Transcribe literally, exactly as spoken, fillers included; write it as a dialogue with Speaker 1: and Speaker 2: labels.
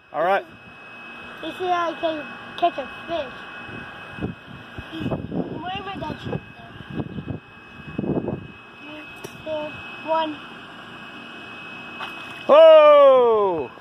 Speaker 1: All right.
Speaker 2: You see how I can catch a fish. Where my dad shot though? Three, two, one.
Speaker 1: Whoa!